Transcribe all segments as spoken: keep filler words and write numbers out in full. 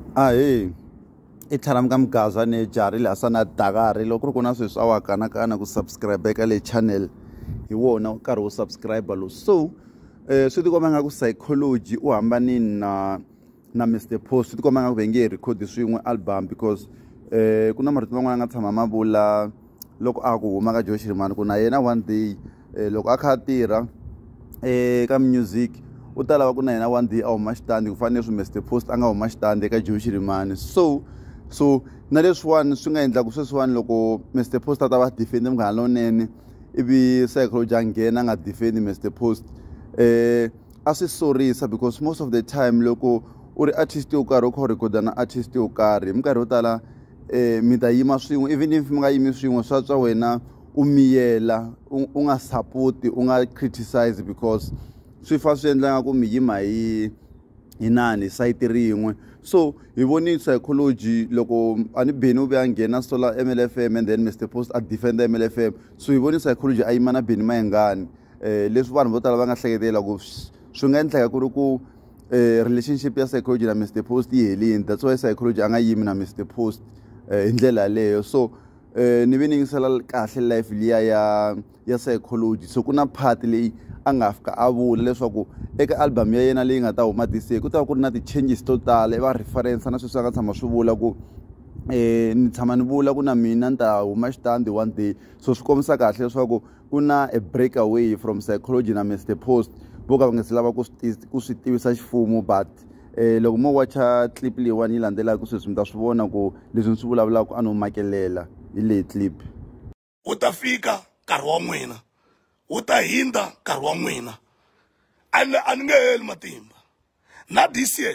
Ah hey, ithalam kamgaza ne jari la sana dagari loko ku na sweswi a wa kana kana ku subscribe ka le channel hi wona nkarhi wo subscribe lo. So eh swi tikomba nga ku Sayicology u hambani na na Mr Post, swi tikomba nga ku venge record swin'we album because eh ku na marito man'wana nga tshama mavula loko a ku huma ka Josh Rimani ku na yena one day loko a kha tirha eh ka music u ta lava ku na yena one day a huma xitandi ku fanele swi Mr Post a nga huma xitandi eka Josh Rimani. So so na leswiwani swi nga endla ku sweswiwani loko Mr Post a ta va defend munghana lonene ivi Sayicology a nghena a nga defend Mr Post eh a swi sorisa because most of the time loko u ri artist yo karhi u kha u recorda na artist yo karhi minkarhi yo tala eh mi ta yima swin'we even if mi nga yimi swin'we swa tswa wena u miyela u nga support u nga criticize because swi fa swi endla nga ku mi yima hi inani site rin'we. So hi voni Sayicology loko ani beni u ve a nghena sola M L F M and then Mr Post a defend M L F M, so hi voni Sayicology a yima na beni mayengani eh leswi vanhu vo tala va nga hleketela ku swi nga endleka ku ri ku eh relationship ya Sayicology na Mr Post yi helini, that's why Sayicology a nga yimi na Mr Post hi ndlela leyo. So eh ni ve ni yingisela kahle life liya ya ya Sayicology. So ku na part leyi a nga fika a vula leswaku eka album ya yena leyi nga ta huma this year ku ta ku ri na ti-changes to tala va reference na sweswi a nga tshama swi vula ku eh ni tshama ni vula ku na mina ni ta huma xitandi one day. So swi kombisa kahle leswaku ku na a breakaway from Sayicology na Mr Post vo ka va nga si lava ku swi tivisa xifumo, but eh loko mo watcha clip leyiwani yi landzelaka sweswi mi ta swi vona ku leswi ni swi vulavulaka a no makelela hi leyi clip. U ta fika nkarhi wa n'wina, u ta hindza nkarhi wa n'wina, a ni nge heli matimba na this year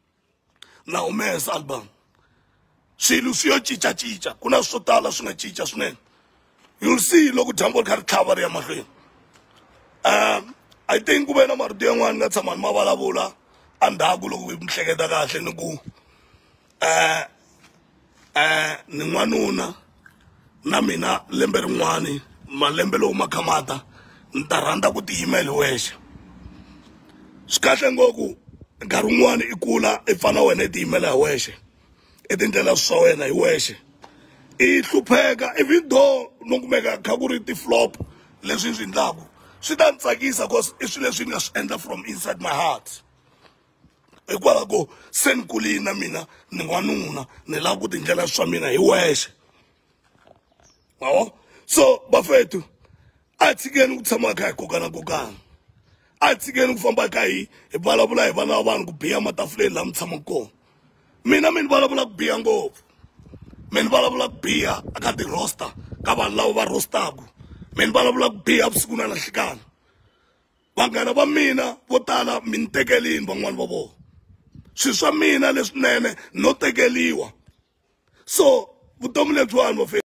na humesa album swilo swi yo cincacinca, ku na swo tala swi nga cinca swinene. You'll see loko dyambu ri kha ri tlhava ri ya mahlweni. um I think ku ve na marito yan'wana nga tshama ni ma vulavula endzhaku loko mi hleketa kahle ni ku um um ni n'wanuna na mina lembe rin'wani malembe lowu ma khamata ni ta rhandza ku tiyimela hi wexe. Swi kahle ngopfu nkarhi wun'wani i kula i fana wena i tiyimela hi wexe i tindlela swa wena hi wexe i hlupheka even though no kumeka kha ku ri ti-flop leswi swi endlaku swi ta ni tsakisa cause i swilo leswi ni nga swi endla from inside my heart hikwalaho ko se ni kulini na mina ni n'wanuna ni lava ku tindlela swa mina hi wexe mawo. So bafethu a tshikeni ku tshama kha hi kokana kokana, a tshikeni ku famba kha hi hi vulavula hi vana va vanhu ku biha matafuleni laha mi tshamaka kona. Mina mi ni vulavula ku biha ngopfu, mi ni vulavula ku biha aka ti-roster ka vanhu lava va rostaku, mi ni vulavula ku biha vusiku na nanhlikani. Vanghana va mina vo tala mi ni tekelini van'wani va vona, swilo swa mina leswinene no tekeliwa. So vutomi lebyiwani